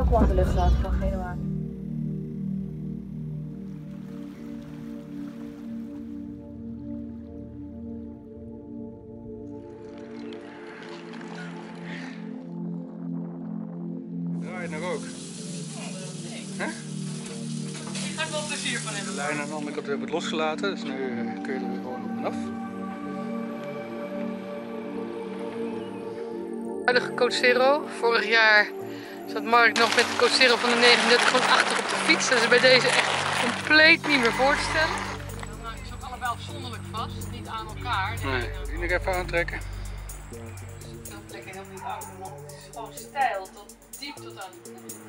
de luchthaven van Genua. Draai nog ook. Huh? Hier ga ik wel plezier van hebben. De lijn aan de andere kant hebben we het losgelaten, dus nu kun je er gewoon op en af. Huidige Coachero. Vorig jaar zat Mark nog met de Coachero van de 39 gewoon achter op de fiets. Dat is bij deze echt compleet niet meer voor te stellen. Dan is ook allebei afzonderlijk vast, niet aan elkaar. Nee, die nog even aantrekken. Dat trek ik helemaal niet aan, want het is gewoon stijl tot diep tot aan de voet.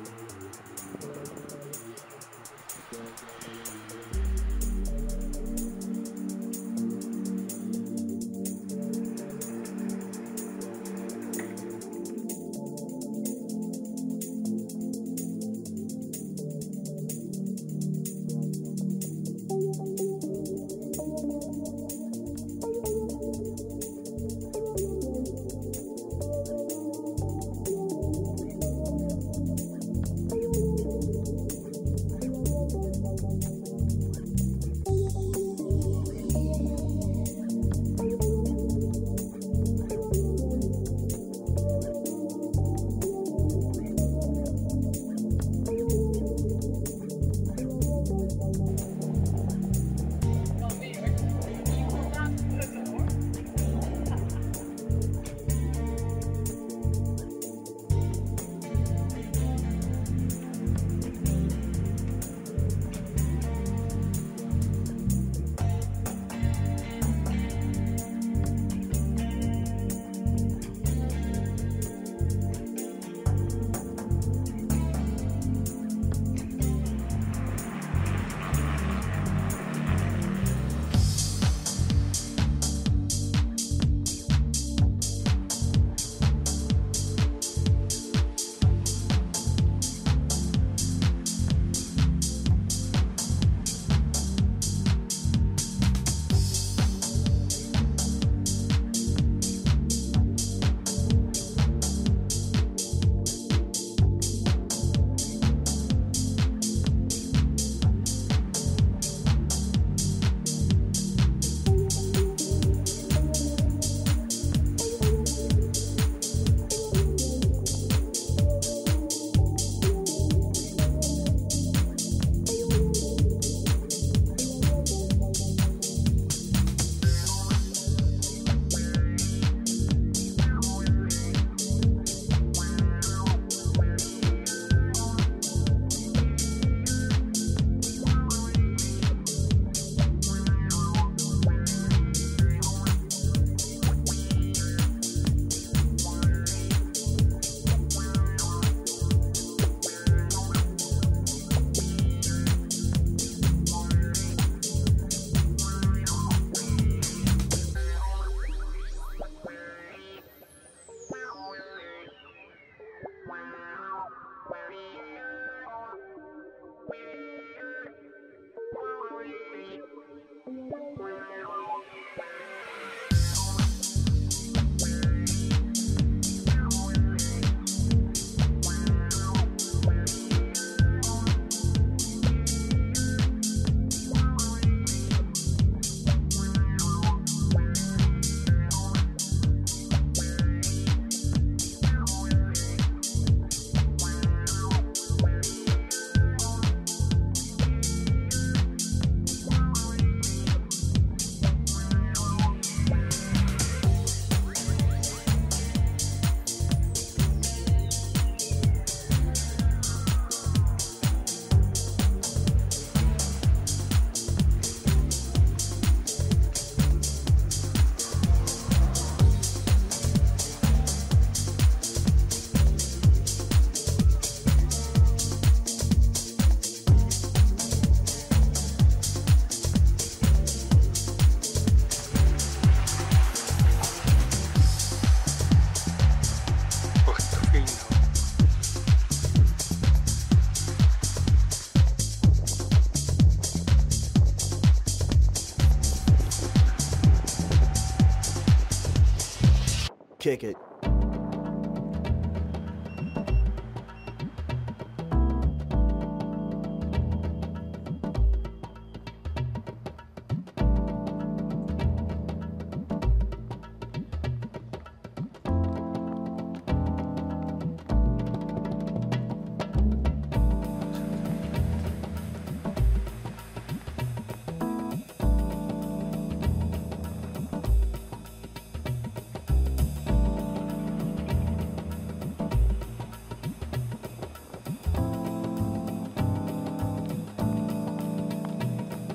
Kick it.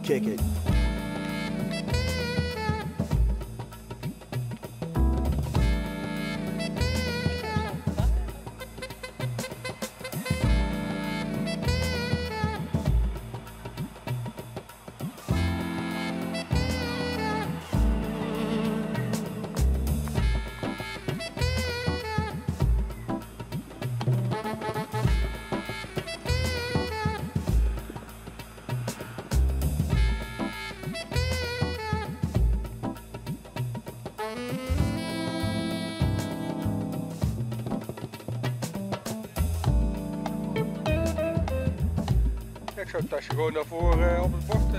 Kick it. Ik zou het tasje gewoon daarvoor op het bord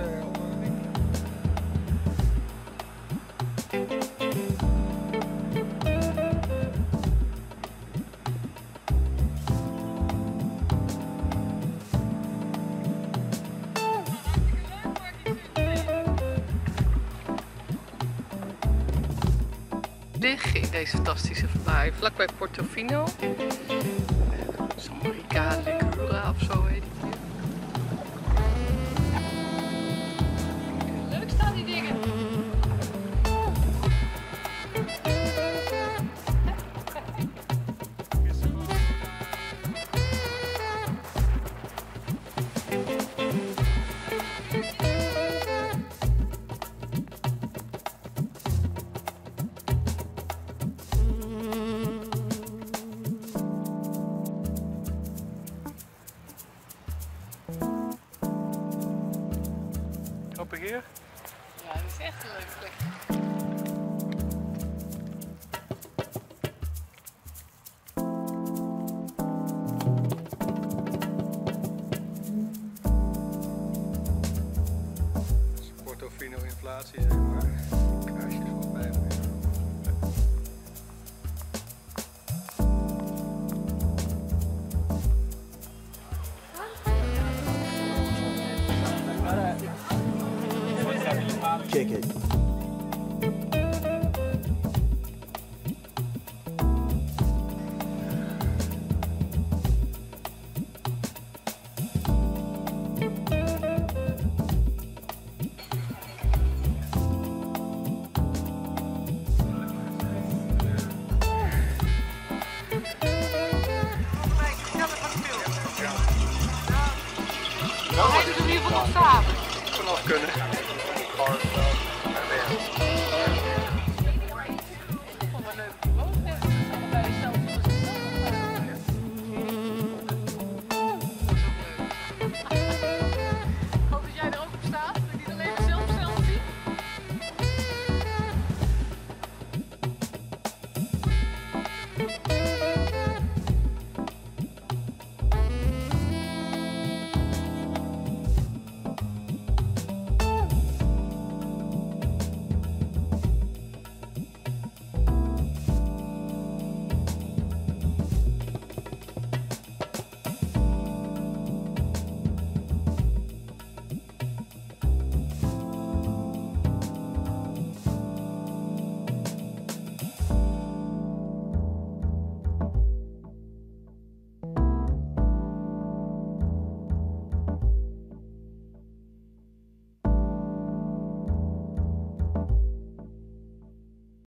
liggen in deze fantastische vallei, vlakbij Portofino. Samarica Licura of zo heet het hier. Leuk staan die dingen. Grappig hier. Ja, dat is echt een leuke plek. Portofino inflatie, zeg maar. Kruisjes wat bij hem. Kick it. Hij doet in ieder geval nog samen. Vanaf kunnen.